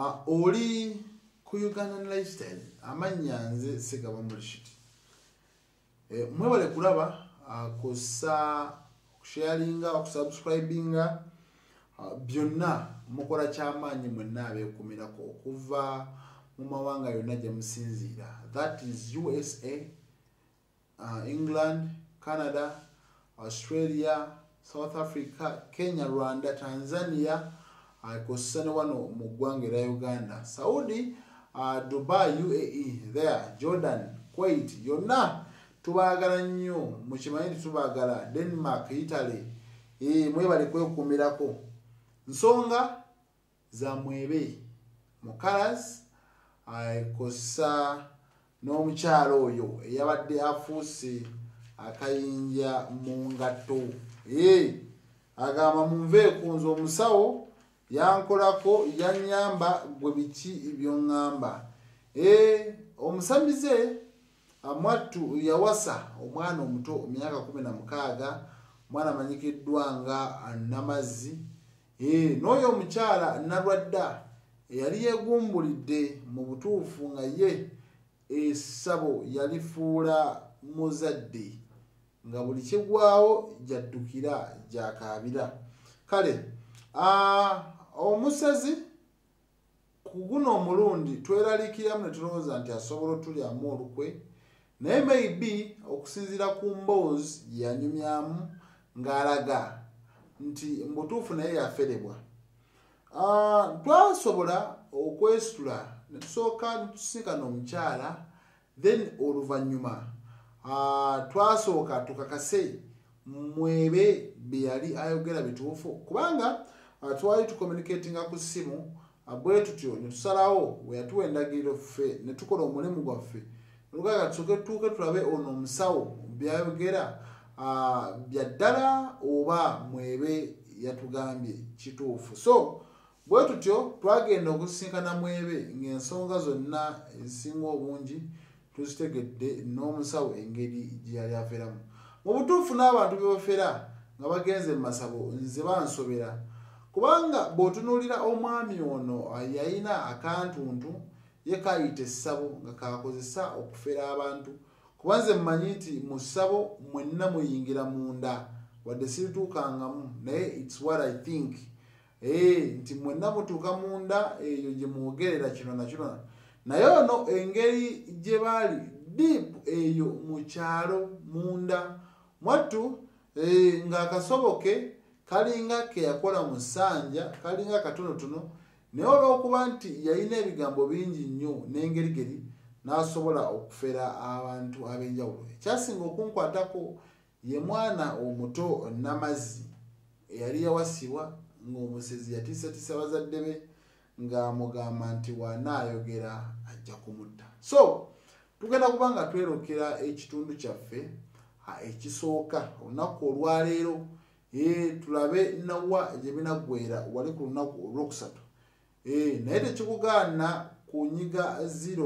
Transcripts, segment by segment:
oli ku Ugandan Lifestyle amanya nze Segaba Mulishiti. Mwebale kulaba kusa sharinga okusubscribinga byonna mukola kyamaanyi mwenna abeekumirako okuva mu mawanga yonna gye musinziira. That is USA, England, Canada, Australia, South Africa, Kenya, Rwanda, Tanzania, kussa ne wano mu ggwanga era Uganda, Saudi, Dubai, UAE, there, Jordan, Kuwait, yonna tubaagala nnyo, mukimanyi tubaagala, Denmark, Italy, mwebale kwekumirako. Nsonga za mwebe mu colors kussa n'omukyalo oyo eyabadde afuuse akayinja mu ngatto. Agamba munveeku nze omusawo yankolako yannyamba gwe biki by'oŋŋamba. Omusamize mwattu yawasa omwana omuto emyaka 16, omwana amanyikiddwa nga Namazzi. N'oyo omukyala Nalwadda yali yeegumbulidde mu butuufu nga ye essabo yalifuula muzadde nga buli kigwawo jaddukira gyakaabira. Kale omusazi ku guno omulundi tweraliikiramu ne tulowooza nti asobola otulyamu olukwe, naye maybe okusinziira ku mboozi yanyumyamu ng'alaga nti mbutuufu naye yaferebwa. Twasobola okwesitula ne tusooka tusinkana omukyala, then oluvannyuma twasooka tukakase mwebe bye yali ayogera bituufu, kubanga twali tucommunicatinga ku ssimu bwe tutyo ne tusalawo we yatuwa endagiriro ffe ne tukola omulimu gwaffe lugaga tuke tulabe ono omusawo byayogera bya ddala oba mwebe yatugambye kituufu. So bwe tutyo twagenda okusinkana mwebe ng'ensonga zonna ezisinga obungi tuzitegedde n'omusawo engeri gye yali aferamu. Mu butuufu n'abantu bye bafera nga bagenze mu masabo nze bansobera, kubanga bw'otunuulira omwami ono yalina akantuntu ye kayita essabo nga kakozesa okufera abantu, kuba nze mmanyi nti mu ssabo mwenna muyingira munda wadde sirituukangamu, naye it's what I think. Nti mwenna mutuuka munda eyo gye mwogerera kino na kino, naye ono engeri gye baali deep eyo mu kyalo munda mwattu ng'akasoboke kalinga ke yakola mu ssanja kalinga katonotono, naye olw'okuba nti yalina ebigambo bingi nnyo n'engerigeri n'asobola okufera abantu ab'enjawulo. Ekyasinga okunkwatako ye mwana omuto Namazzi eyali yawasibwa ng'omusezi yatiisatiisa bazadde be ng'amugamba nti wanaayogera ajja kumutta. So tugenda kuba nga twerokera ekitundu kyaffe ekisooka olunaku olwaleero, tulabe nawa gye binaggweera wali ku lunaku olwokusatu. Naye tekikugaana kunyiga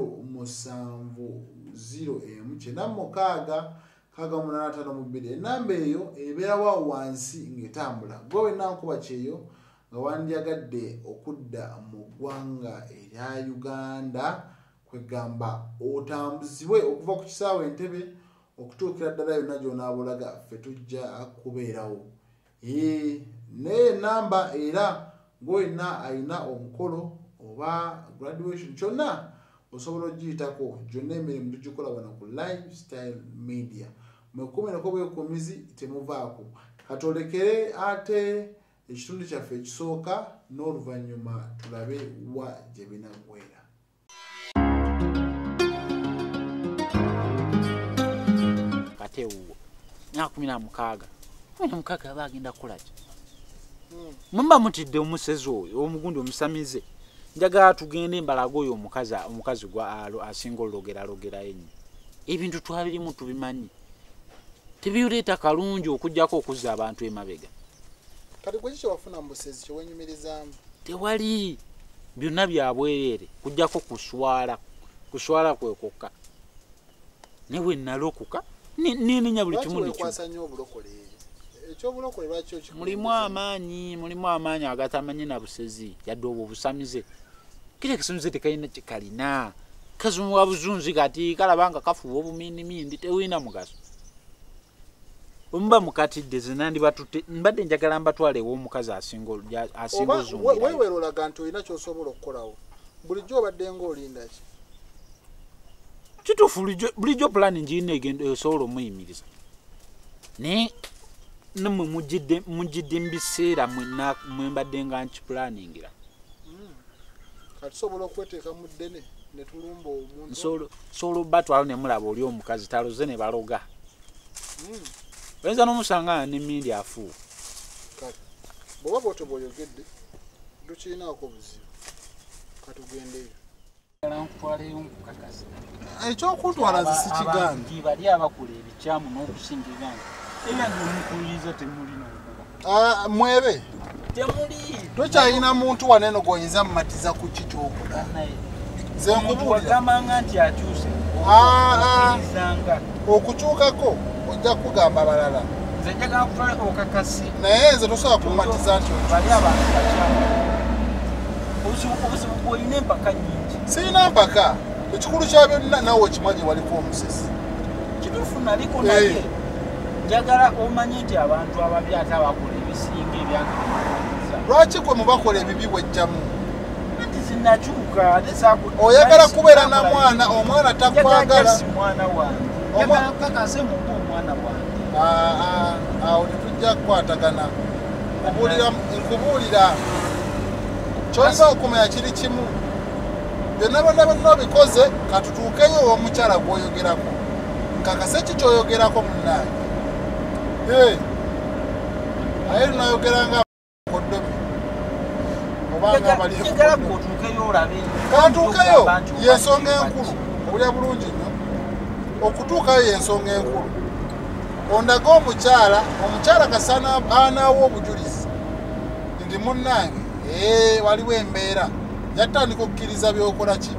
070198652 enamba eyo ebeerawo wansi ng'etambula. Gwe wenna nkuba kyeyo nga wandyagadde okudda mu ggwanga erya Uganda, kwegamba otambuzibwe okuva ku kisaawe Entebbe okutuukira ddala yonna gy'onaabulaga ffe tujja kubeerawo. Naye enamba era gwe wenna alina omukolo oba graduation kyonna osobola ogiyitako. Gyonna emirimu tugikola wano ku Lifestyle Media. Mwekumireko bwekumizi temuvaako. Katolekere ate ekitundu kyaffe ekisooka n'oluvannyuma tulabe wa gye binaggweera. Kate uwo na 16 aba agenda kukola ki? Mumba mutidde omusezi oyo omugundi omusamize njagala tugende embalago oyo omukazi gwa asinga ologera ennyo. Ebintu twabirimu tubimanyi tebiuleeta kalungi okujjako okuzza abantu emabega. Kati gwe kiki wafuna mu busezi kye wenyumirizaamu? Tewali, byonna bya bwereere kujjako kuswala kwekokka. Ne bwe nalokoka nininya buli kimu nikyo. Ekyobulokole lwaki okikola? Mulimu amaanyi agatamanyi na busezi yadde obwo busamize. kile kisunze tekaina chikalina kazumu wabuzunzi kati kalabanga kafuwa obuminimindi tewina mugaso omba mukatidde zinandi batute mbadde njagala mbatwale wo mukazi asingo zungu wewe lolaga nti olina kyosobola okukolawo bulijjo obadde ng'olinda ki kituufu bulijjo planning ina egenda esobola omuyimiriza naye namwe mujjidde mu biseera mwe mbadde nga nkipulaningira kati sobola okweteeka mu ddene ne tulumba omuntu sobola obbatwalo ne mulaba oli omukazi taloze ne baloga oyinza n'omusanga n'emmindi afuuwa kati bw'oba bw'otyo bw'oyogedde tukirinaako buzibu katugendeyo ekyokuntwala nze sikigambi bali abakola ebikyamu n'okusinga ebyange ebyange omukuliriza temulina mwebe temuli tokyalina muntu waneno gwoyinza mumatiza ku kikyokola nze nkubuuliragamanga nti akyuse okukyukako ojja kugamba balala nze njagala kutwala okakasi naye nze tosobola kumumatiza nti bali abantu bakyamu obuzibu bwolina empaka nyingi sirina mpaka ekikulu kya byonna nawe okimanyi waliko omusesi kituufu naliko naye njagala omanye nti abantu ababi ate abakola ebisinga ebyange lwaki gwe mubakola ebibi bwejjamu nti zinakyuka oyagala kubeera na mwana omwana takwagala mwana wange njagala kakase muba omwana wange awo tetujja kukwatagana nkubuulira kyolina okumanya kiri kimu byonna bonna obikoze katutuukeyo omukyala gwoyogerako nkakase ki kyoyogerako munnange aye lunayogeranga kodomi obanga kantuukeyo yensonga enkulu obulya bulungi nnyo okutuukayo yensonga enkulu ondaga omukyala kasana anaawo obujulizi ndi munnange waliwo embeera yatandika okukkiriza byokola ki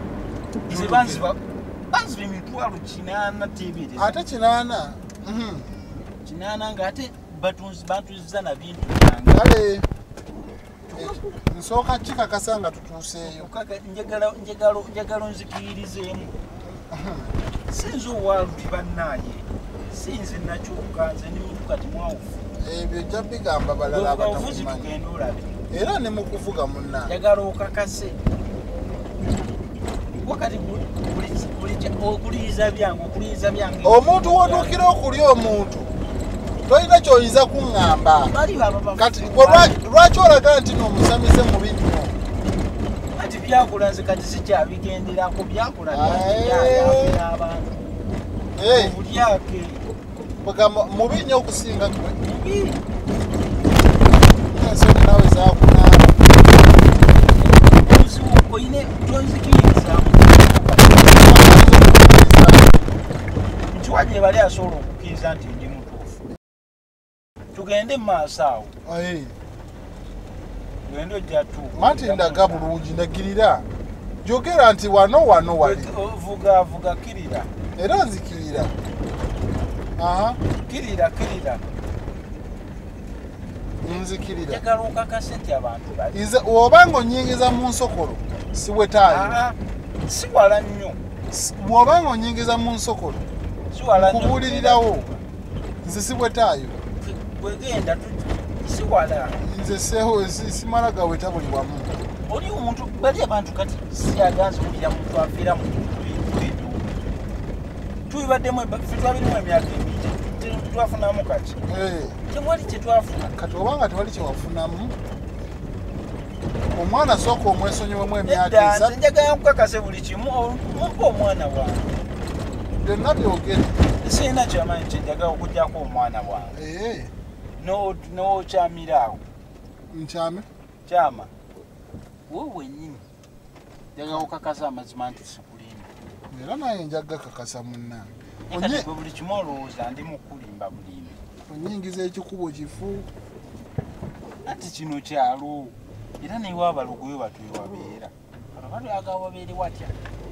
ate 8 ngate bantuziza na bintu kale nsooka kikakasa nga tutuuseeyo njagala nzikirizeemu sinza owaluti bannaye sinze nakyuka nze ni muntu kati mwawufu ebyo jja bigamba balala obuvuzi tugenda olabe era ne mu kuvuga munna njagala okakase wakati okuliriza byange omuntu wotuukira okulya omuntu tolina kyoyinza kuŋŋamba kati lwaki olaga nti n'omusamize mu bintu kati byakola nze kati sikyabigenderako byakola abantu obulyake mubi nnyo okusinga gwe ensoni nawe zakunaaba oyine tonzikiriza nkiwaje bali asobola okukkiriza nti ndi mutuufu tugende mu maaso awo tugende ojja tuuka anti ndaga bulungi ndagirira jogera nti wano wali vuga kirira era nzikirira kirira nzikirira njagala okakase nti abantu bali nze obanga onyingiza mu nsokolo siwetaayo siwala nnyo bw'obanga onyingiza mu nsokolo nkubuulirirawo nze siwetaayo bwegenda siwala nze simala gaweta buli wamu oli omuntu bali abantu kati siyaganza kulira muntu afiira mu bintu tubibaddemu twabirimu emyaka emingi twafunamu kati tewali kyetwafuna kati obanga tewali kyewafunamu omwana sooka omwesonyiwemu emyaka nze njagala nkukakase buli kimu mumpa omwana wange byonna byogere sirina kyamanyi kyenjagala okugjako omwana wange n'okyamira awo nkyame kyama wowe wennyini njagala okukakasa amazima nti sikulimba era naye njaga kakasa munnange buli kimu olowooza ndi mukulimba bulimbi onyingiza ekikubo kifu ati kino kyalo era newa abalogoyo batwewabeera balwaga wabeere watya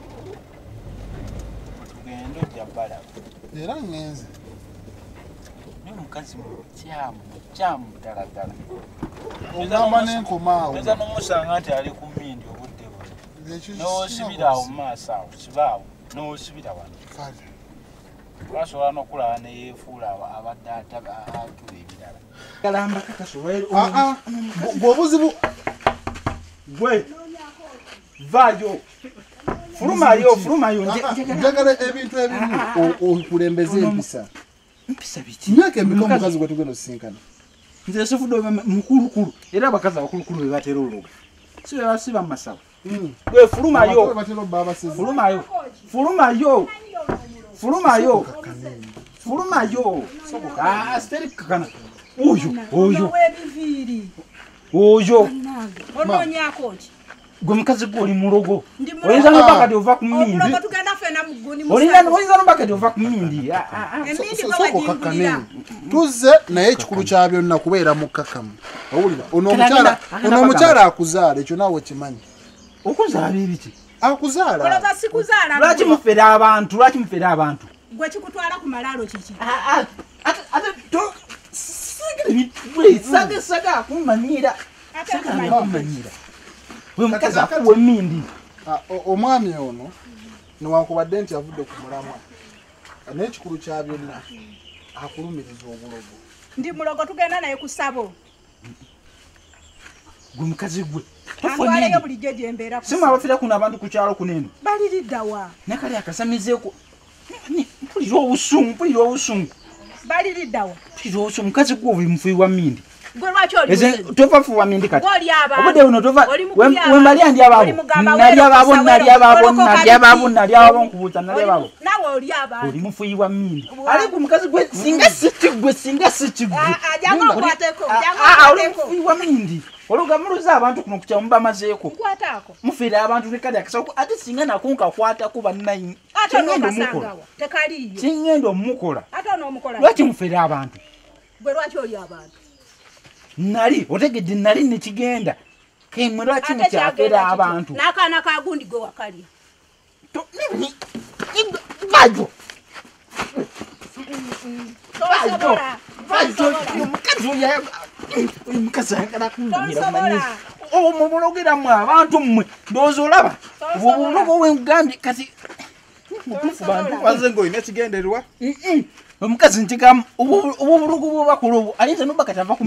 tugende ojja balaba era ngenze naye omukazi mukyamu ddala ogamba n'enkomaawo eza n'omusanga nti ali ku mmindi obudde bwe No sibirawo maaso awo kibaawo n'osibira wano lwasobola n'okulaba ne yeefuula abadde atula ebirala kalamba kakasobola bw'obuzibu gwe vaayo fulumayo njagala ebintu ebimu okulembeza empisa biki myaka emeka omukazi gwe tugenda osisinkana nze sifudde mukulukulu era abakazi abakulukulu be batera oluga siba mumasawo gwe fulumayo siteri kakana oyo gwe mukazi gwe oli mulogo oyinza nobakati ova ku mmindi oyinza nobakati ova ku mmindi tuzze naye ekikulu kya byonna kubeera mukkakamu owulira ono omukyala akuzaala ekyo naawe kimanyi okuzaala ebiki akuzaala lwaki mufere abantu gwe kikutwala ku malaalo kiki saga akumanyira we mukazi akuwa emmindi omwami ono newankubadde nti avudde ku mulamwa naye ekikulu kya byonna akulumiriza obulogo ndi mulogo tugenda naye ku ssabo gwe mukazi gwe antwaleyo bulijjo gye mbeera simu abafira kuno abantu ku kyalo kuneeno baliriddawa nakali akasamizeeko mpulira obusungu baliriddawa mukazi gwe oli mufuyi wa mmindi gwe lwaki oli tova fuwa mmindi kati oli abantu obudde buno tova wembalya ndi abaabo nkubuuza nalyabaabo nawe oli abantu oli mufuyi wa mmindi ali ku mukazi gwe singa sikigwe jangu okwateko oli mufuyi wa mmindi olugamaluza abantu kuno kukya mubamazeeko nkwataako mufere abantu nekali akasako ate singa nakunka kwatako bannayini kingenda omukola lwaki mufere abantu gwe lwaki oli abantu nali otegedde nali nekigenda kemwe lwaki mukyafera abantu n'akaana ka gundi gwe wakalya bajo omukazi ayagala kungamira manyizi mubulogeramu abantu mmwe ndowooza olaba obulogo wengambye kati mutuufu bantu baze ngaolina ekigendererwa omukazi ntigamu obubulogo bwobakula obwo ayinza noba kati ava ku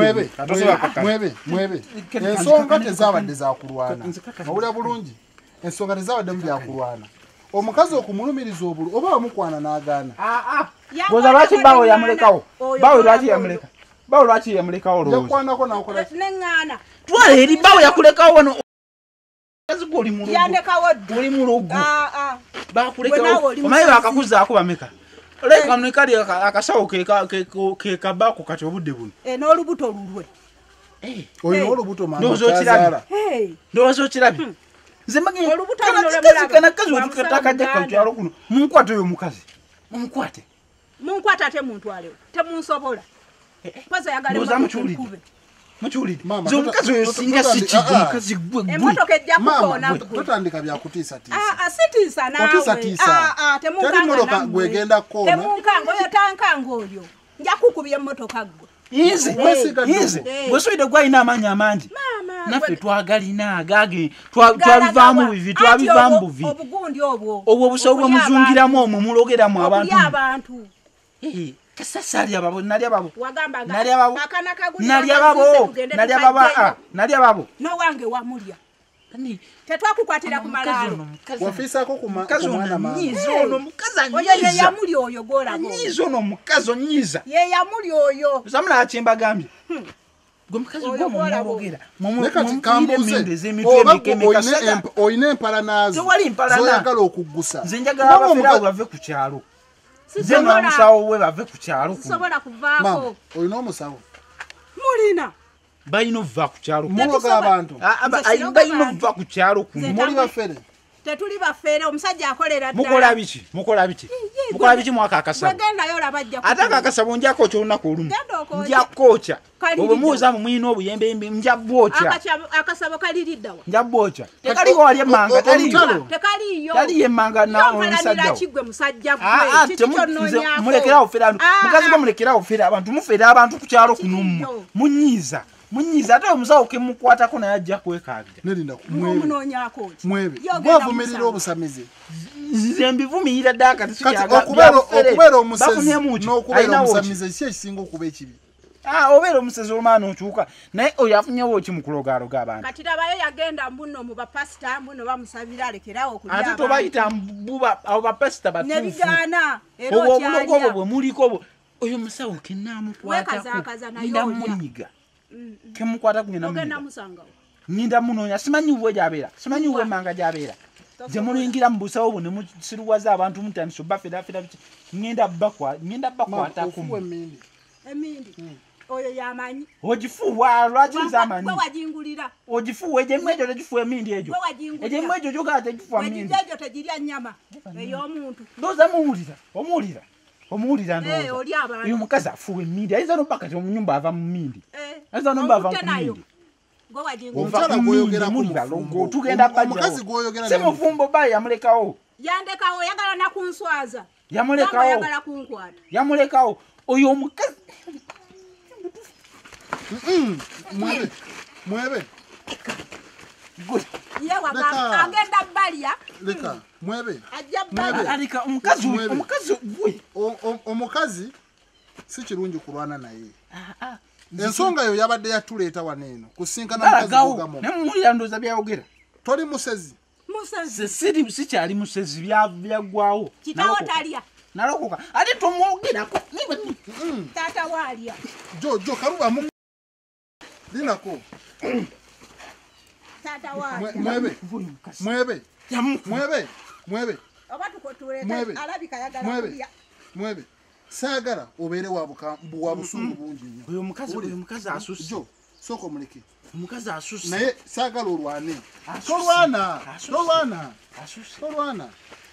mwebe ensonga tezaabadde zakulwana owulira bulungi ensonga tezabadde mu byakulwana omukazi okumulumiriza obulu oba wamukwana n'agaana goza lwaki bawe yamulekawo bawe lwaki yamulekawo lowooza yakwanako nakola neŋŋaana twala eri bawe yakulekawo wano mukazi gwe oli mulogo bakulekawo omanyi bakakuzaako bameka oleka nekali akasawo kekabako kati obudde buno n'olubuto lulwe olina olubuto ndowooza okirabye nze makanakazi wetukatakajja kakyalo kuno munkwate oyo mukazi munkwate ate muntwalewo temunsobola mukiwulire nze omukazi oyo singa sikigwe mukazi gwe emotoka ejja kukoona totandika byakutiisatiisa sitiisa nawetemmotoka gwegenda kukoona temunkanga oyo tankanga oyo nja kukubya emmotoka gwe Inze bwesoide gwalina amaanyi amangi naffe twagalina agage twabivaamu bivi twabivaamu buvi obwo obusawo bwemuzungiramu omwo mulogeramu abantu kasasa nalya babo nowange wamulya tetwakukwatira ku malaalo wafiisako ku mwana oyo yamuli oyo nyiza ono omukazi onyiza ye yamuli oyo zamula akimba gambye gwe mukazi gwomumwologera oyina empala naazo zoyagala okuggusa nze njagala abafeerawo bave ku kyalo nze n'omusawo we bave ku kyalo sobola kuvaako olina omusawo mulina balina okuva ku kyalo muloga abantu balina okuva ku kyalo muli bafere tetuli bafere omusajja akolera mukola biki mwaka akasabo ate akakasabo njakooca olunaku olumu njakooca obwe muwuzaamu mwina obuyembeyembe njabwokya akasabo kaliriddawa njabwokya tekaliwo wali emmanga taliyo emmanga mulekerawo fere mukazi gwe mulekerawo fere abantu mufere abantu ku kyalo kuno mmwe munyiiza munyiza ate omusawo kemukwatako naye ajja kwekaagira nelinda omunoonyako ki mwebe gwavumirira obusamize nze mbivumirira ddala kati okubeera omusezi n'okubeera omusamize ki ekisinga okuba ekibi obeera omusezi olumana okyuka naye oyo afunyewo ki mu kulogaloga abantu kati tabayo yagenda mbuno mu bapasita mbuno bamusabira alekerawo okulya ate tobayita mbuba abo bapasita batuufu nebigaana era obulogo obwo bwe muliko oyo musawo kenamukwatakoinda munyiga kemukwata ngenda munoonya simanyi bwe gyabeera simanyi bwe manga gyabeera gye mulingira mu busawo bwo ne musiruwaza abantu mutandisa obbaferaafera biki ngenda bakwatako emindi oyo yamanyi ogifuwa lwaki nzamanyi gwe wajingulira ogifuwa egyemu egyo tegifuwa emindi egyo egyemu egyo gyogala tegifuwa mindi egyo tegirya nnyama ey'omuntu ndowooza omuwulira ndowooza oyo mukazi afuwa emindi ayinza nobba kati omunyumba ava mu mindi ayinza nobba ava ku mindi tugenda bajjawo si mufumbo ba yamulekawo yagala nakunswaza yamulekawo oyo omukazi mwebe agenda balya leka mwebe alika omukazi gwe omukazi si kirungi kulwana naye ensonga yo yabadde yatuleeta waneeno kusinkana mukazi nemuwulira ndooza byayogera toli musezi sikyali musezi byaggwawo kitawo talya nalokoka ate tomwogerako taata waalya jo kalubamu linako taata waalya mwebe oba tukotuleeta alabika yagala kulya mwebe saagala obeere wa busungu bungi nnyo oyo mukazi asusse jo sooka omuleke omukazi asusse naye saagala olwane tolwana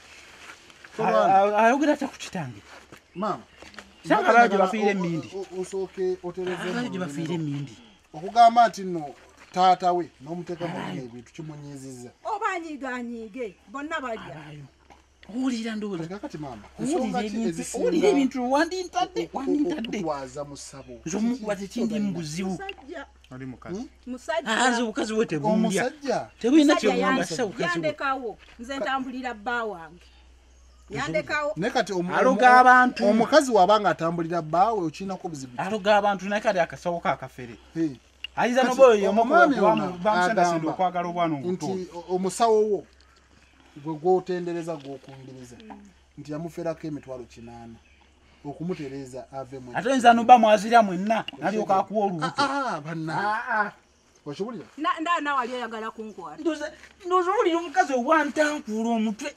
ayogera atya ku kitange maama sanga bala gye bafiire emindi osooke otereze gye bafiire emindi okugamba nti nno taata we n'omuteekamu ebintu kimunyiizizza oba anyiiganyiige bonna balya owulira ndowooza kati maama owulira ebintu wandintadde okutwaza mu ssabo nzomukuba tekindi mu buzibu musajja nze obukazi bwe tebumbya omusajja tebulina kyebugamba sisa bukazi bwe yandekawo nze ntambulira bba wange yandekawo naye kati aloga abantu omukazi wabanga atambulira bbaawe okirinako buzibu aloga abantu naye kati akasawo ka akafere ayinza noboyo bamusandasinde okwagala obwana obuto nti omusawo wo gwe gwotendereza gwokungiriza nti yamuferako emitwalo 8 okumutereeza avemu ate oyinza noba mwazirya mwenna nalyoka akuwa olubuto banna okiwulira nawali oyagala kunkwata ndowooza owulira omukazi owantankuula omutwe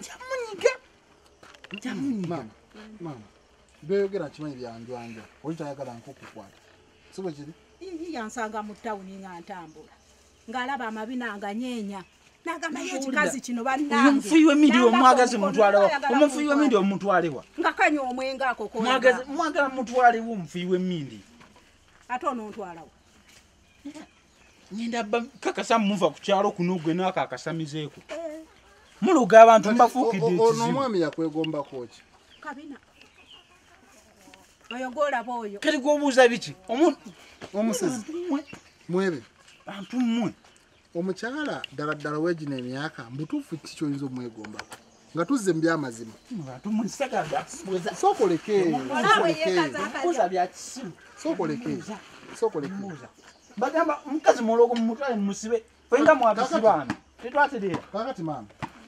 maama byoyogera kimanyi byanjwanja oli tayagala nkokukwata si bwe kiri yansanga mu ttawuni nga ntambula ng'alaba amabi nanganyeenya nagamayo ekikazi kino bannange omufuyi w'emindi omwagazi mutwalewa omufuyi w'emindi omutwalewa nga kanya omwenga ako mwagala mutwalewa omufuyi w'emindi ate onontwalawo ngenda kakasa muva ku kyalo kuno gwe naako akasamizeeko muluga abantu mbafuukidde ekizibu omwami yakwegombako ki kabina oyo gwolaba oyo kati gwobuuza biki omusezi mwebe bantu mmwe omukyala ddala weegina emyaka mbutuufu ki kyoyinza omwegombako nga tuzze mu byamazima sookoleke bagamba omukazi mulogo mumutwale mumusibe fenga mwagisi baana tetwatereera kakati maama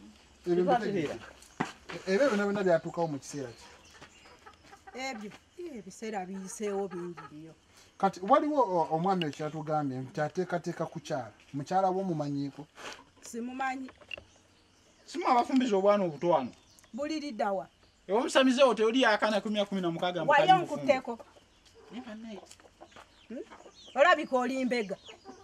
ebyo byonna byatuukawo mu kiseera ki ebyo ebiseera biyiseewo bingi nnyo kati waliwo omwami ekyatugambye nti ateekateeka kukyala mukyala w'omumanyiiko simumanyi simu abafumbiza obwana obuto wano buliriddawa ewomusamizeewo teoli yakana 16 wayo nkutteko olabika oli mbega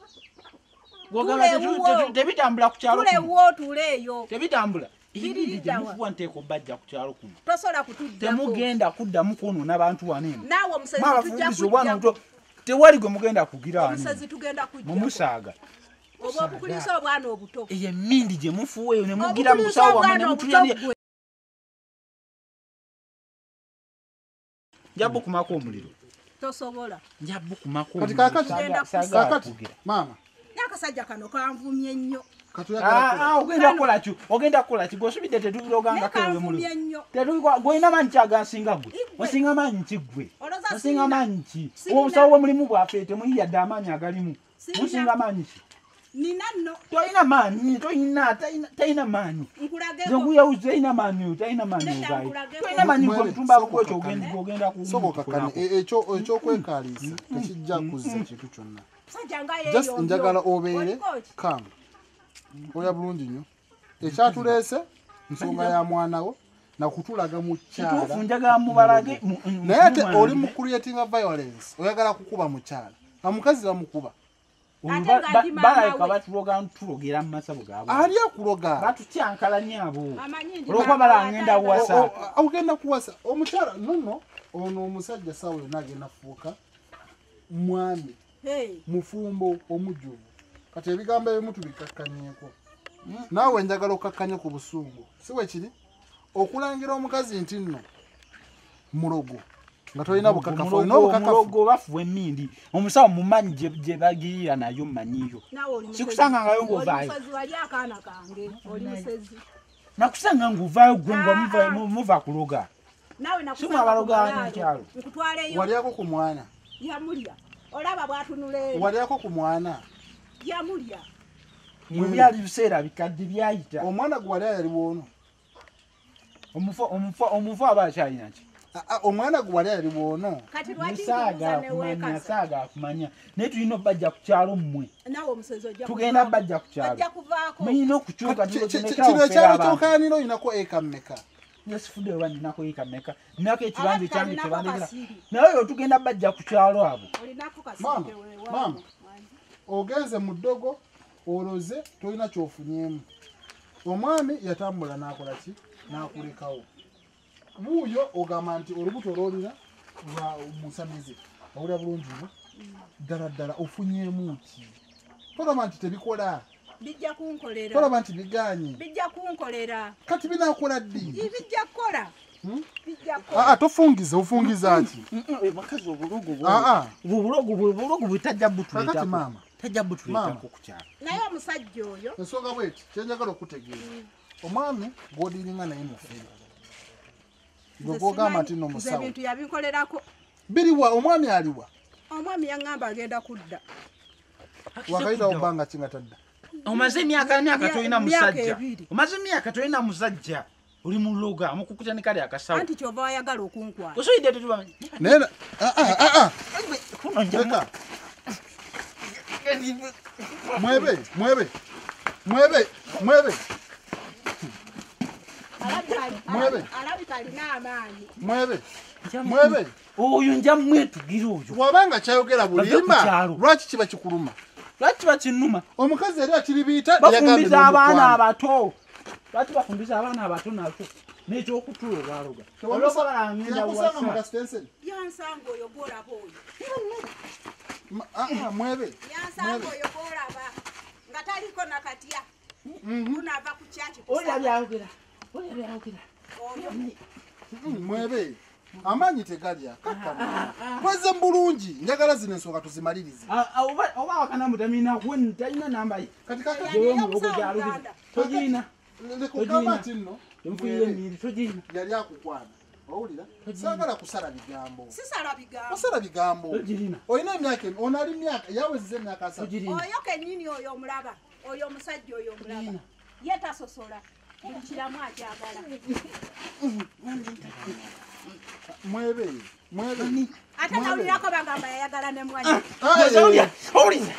tebitambula ku kyalo tulewo tuleeyo tebitambula ebindigemufuwa nteeka obbajja ku kyalo kuno tosobola kutuddako temugenda kuddamu kwonoona abantu waneeno naawe omusezi abafumbiza obwana obuto tewali gwe mugenda kugira omusezi tugenda kujja mumusaaga oba okukulisa obwana obuto eyo emmindi gye mufuwa eyo ne mugira mu busawo wammwe ne mutulya njaba okumako omuliro tosobola njabbu kumako kati kakati mama nakasajja kano kanvumye nnyo ogenda kukola ki bw'osubidde tetubiroganga kewe muli gwolina manyi kyagasinga gwe osinga manyi ki gwe osinga manyi ki obusawo bwemulimu bwaffe temuyiyadde amaanyi agalimu musinga manyi ki nina nno tolina maanyi talina maanyi zenguyawuzi talina maanyi talina maanyi tolina maanyi gwemutumbaako gwekyo ogenda kusoboka ekyokwekaliisa tekijja kuzza kintu kyonna just njagala obeere kam oya bulungi nnyo ekyatuleese nsonga ya mwana wo nakutulaga mu kyala njagala mubalage naye ate oli mu creating violence oyagala kukuba mu kyala amukazi bamukuba balayika batuloga ntulogera mu masabo gaabwe ali akuloga batutyankalanya abo olwokuba balangenda kuwasa ogenda kuwasa omukyala nono ono omusajja sawa yonna agenda kufuuka mwami mufumbo omujjuvu kati ebigambo ebimu tubikakkanyeeko naawe njagala okakkanye ku busungu si bwe kiri okulangira omukazi nti nno mulogo nga tolina bukakamulogo bafuwa emmindi omusawo mumanyi gye bagirira nayo mmanyiyo sikusanga ngaovaayo nakusanga ngaovaayo gwe nga muva kuloga simu abaloga mukyalo walyako ku mwana yamulya olaba bwatunula walyako ku mwana yamulya byali biseera bikadde byayita omwana gwe wali yali bwono omufu aba akyalina ki omwana gwe wali yali bwono saaga akumanya naye tulina obajja ku kyalo mmwe tugenda bajja ku kyalo muyina okukyuka kino ekyalo kyokayanira olinako eka mmeka nesifudde oba ninako eka mmeka ninako ekibanza ekyange kyebandekera naye oyo tugenda bajja ku kyalo abo maama ogenze mu ddogo oloze tolina kyofunyemu omwami yatambula n'akola ki n'akulekawo buuyo ogamba nti olubuto olwolina lwa musamize owulira bulungi bwo ddala ddala ofunyemu ki tolaba nti tebikola bijja kunkolera tolaba nti biganye bijja kunkolera kati binaakola ddi bijja kukola tofungiza ofungiza ki makazi obulogo bwetajja butuleetako maama tajja butuleetako ku kyalo naye omusajja oyo ensonga bweti kyenjagala okutegeera omwami gw'odiringa naye mufere gwe gwogamba nti nomusawo ebintu yabinkolerako biriwa omwami aliwa omwami yaŋŋamba agenda kudda wakayitawo bbanga kinga tadda omaze emyaka tolina musajja oli muloga amukukuta ne kale akasawo anti kyova wayagala okunkwata osoyidde tetubamanyi naye mwebe oyo nja mwetugira oyo wabanga kyayogera bulimba lwaki kiba kikuluma lwaki kiba kinuma omukazi eri akiribiita bafumbiza abaana abato lwaki bafumbiza abaana abato nakyo n'ekyokutula olwaloga olwokuba balangenda wasa yansanga oyo gwolaba oyo mwebe yansanga oyo gwolaba nga taliko nakatya gunaava ku kyaki olya byayogera mwebe amaanyi tegalya kakkana kweze mbulungi njagala zino ensonga tuzimalirize oba wakana mutamina kwen talina namba ye kati togirina lekugamba nti nno emufuyire emiri togirina yali akukwana owulira saagala kusala bigambo osala bigambo togirina olina emyaka onali myaka yawezeza emyaka 3 oyo kennyini oyo omulaba oyo omusajja oyo omulaba ye tasosola buli kiramu akyagala mwebe ate nawulirako bagamba yayagala ne mwanyi owuliza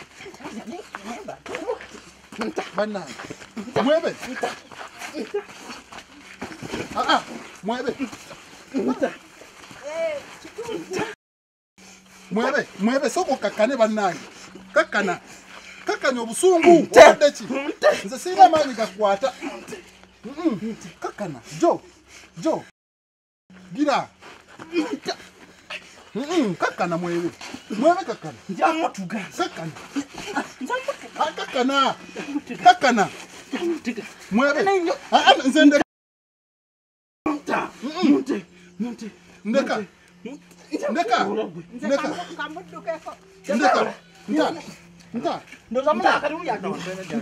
bannange mwebe mwebe soko kakkane bannange kakkana obusungu wadde ki nze sirina amaanyi gakwata kakkana jo gira kakkana mwebe kakkana njamutuga kakkana mwebe nze ndeka Ndeka. Ndeka. Kamudukeko. Ndeka. Nta. Ndoza muna akati yaga.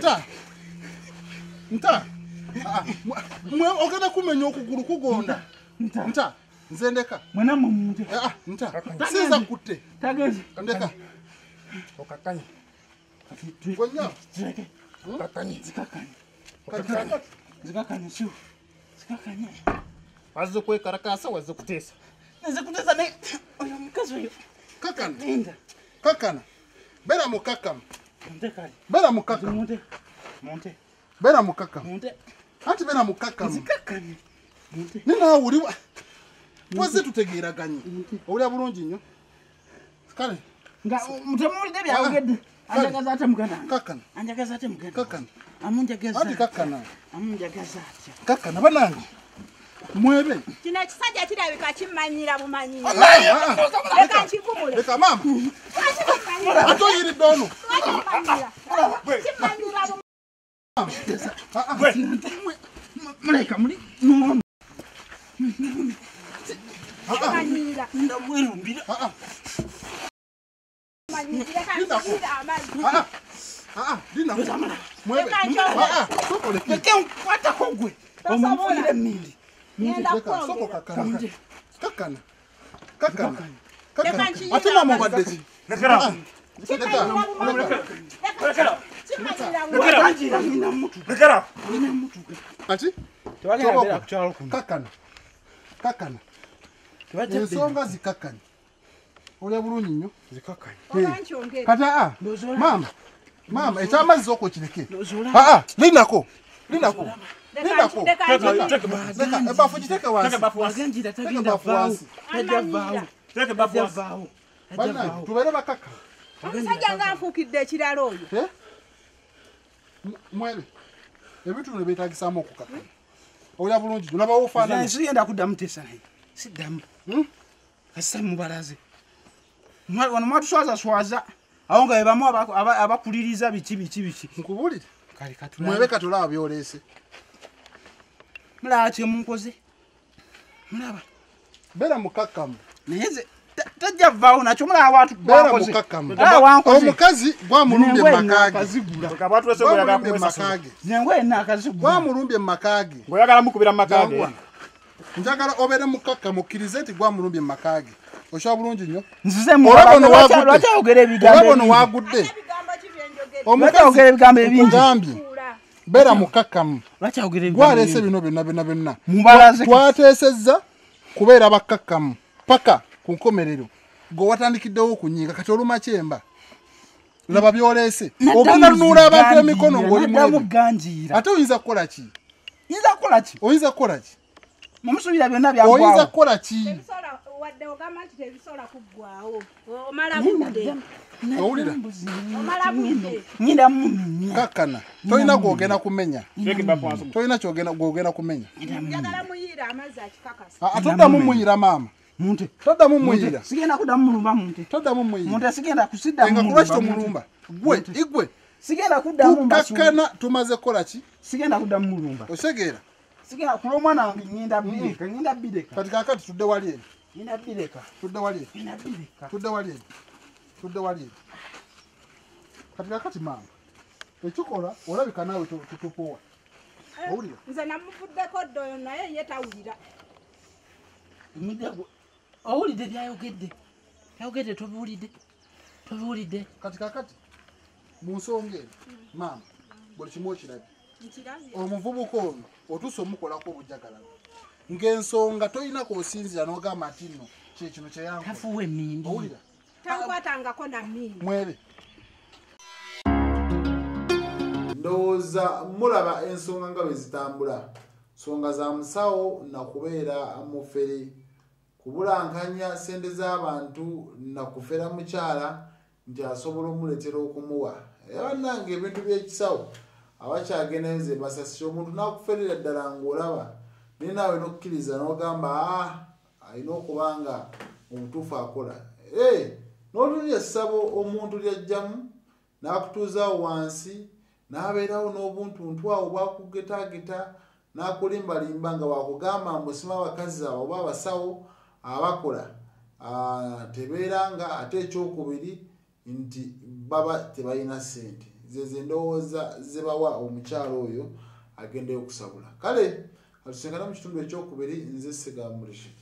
Nta. Mwe ogenda kumenya okuguru kugonda. Nta. Nze ndeka. Mwana mumuntu. Nta. Siza kutte. Tagezi. Ndeka. Okakanye. Gonya. Zireke. Okakanye. Zikakanye shu. Zikakanye. Wazo kwekarakasa wazo kutesa. Nze kutesa ne. Oyo mukazi oyo. Kakana. Nenda. Kakana. Bera mukakam. Ndekali. Bera mukakam. Monte. Bera mukakam. Monte. Anti bera mukakam. Zikakanye. Monte. Nina uli Waze tutegeraganye. Oli abulungi nnyo. Kale. Nga mutemuli debi awogedde. Anjagaza ate mugana. Kakana. Anjagaza ate mugana. Kakana. Amunjagaza. Ati kakana. Amunjagaza ate. Kakana banange. Mwebe. Kino ekisajja kirabika kimanyira bumanyi. Leka nkivumule. Leka mama. Ato yiri dono. Kimanyira Muleka muli. Kimanyira. Ndamwerumbira. Dina. Mwebe. Soko leki. Leke nkwata kogwe. Omufire mindi. Leka soko kakana. Kakana. Kakana. Kakana. Ati mama badde. Lekera. Lekera. Ati? Twagenda kuchalo kuno. Kakana. Kakana. Twajja Ensonga zikakanya. Oli bulungi nnyo. Obankyongere. Kata mama ekyamazzi okukireke. Linako. Ebafu giteke wansi. Agenjira tagenda wansi. Tajja vaawo. Teke bafu wansi. Bana tubeere bakaka. Omusajja ng'afuukidde ekirala oyo. Mwele. Ebintu ne beetagisaamu okukaka. Oli bulungi tulaba ofaanana. Sigenda kuddamu tesa naye. Siddamu. Kasa mubalaze. Wano mwatuswaza. Awo nga bebamu abakuliriza biki. Nkubulire. Kale katulaba. Mwebe katulaba byoleese. Mulaba kyemunkoze. Mulaba. Beera mukakkamu. Naye nze tajja vaawo nakyo mulaba watu beera mukakkamu. Omukazi gwamulumbye makaage. Kabatwese ngoyaga kumwesa. Nengwe nakazigula. Gwamulumbye makaage. Ngoyaga mukubira makaage. Njagala obeere mukakkamu okkirize nti gwamulumbye makaage. Osha bulungi nnyo. Nzize mu lwaki ogere ebigambo. Olabona wagudde. Ebigambo kibyenjogere. Omukazi ogere ebigambo ebingi. Gambye. Beera mukakkamu. Lwaki ogere ebigambo. Gwaleese bino byonna. Mubalaze. Twateesezza kubeera bakakkamu paka ku nkomerero. Gwe watandikiddewo okunyinga kati oluma kyemba. Laba byoleese. Ogenda lunuula abantu emikono ng'oli mwebwe. Ate oyinza kukola ki? Oyinza kukola ki? Mumusubira byonna byagwawo. Oyinza kukola ki? Ebisola wadde ogamba nti tebisola kuggwawo. Omala budde. Owulira? Omala budde. Nyinda mumenya. Kakkana. Tolina gw'ogenda kumenya. Teke bafu wansi. Tolina gw'ogenda kumenya. Njagala muyiira amazzi akikakasa. Toddamu muyira maama. Munte. Toddamu muyira. Sigenda kuddamu mulumba munte. Toddamu muyira. Munte sigenda kusiddamu Enga mulumba. kulaki tomulumba? Igwe. Sigenda kuddamu mbasu. Kakkana tumaze kukola ki? Sigenda kuddamu mulumba. Osegeera. Sigenda kulo mwana wange nyinda bireka. Kati kakati tudde wali eri. Nyinda bireka. Tudde wali eri. Kati kakati maama. Ekikola olabika naawe tutupowa. Owulira? Nze namuvuddeko ddoyo naye ye tawulira. Owulidde byayogedde. Yayogedde tobuulidde. Kati kakati mu nsonga eri maama buli kimu okirabye. Omuvubuka ono otuuse omukolako obujjagalalo. Ng'ensonga tolina k'osinzira n'ogamba nti nno kino kye yankola. Tafuwa emmindi. Owulira? Tankwatangako na mmindi. Mwebe. Ndowooza mulaba ensonga nga bwe zitambula. Nsonga za musawo na kubeera mufere. Kubulankanya ssente z'abantu na kufera mukyala nti asobola omuleetera okumuwa. Bannange ebintu by'ekisawo abakyagendayo ze basasira omuntu n'akuferera ddala ng'olaba naye naawe n'okkiriza n'ogamba alina okuba nga omutuufu akola. N'otunulya essabo omuntu lyajjamu n'akutuuzaawo wansi n'abeerawo n'obuntuntu awo bwakugetaageta n'akulimbalimba nga wakugamba mbusima abakazi abo oba abasawo abakola tebeeranga ate ekyokubiri nti baba tebalina ssente zeze ndowooza zebawa omukyalo oyo agendeyo okusabula kale atusinkana mu kitundu ekyokubiri nze Ssegambo Rashid.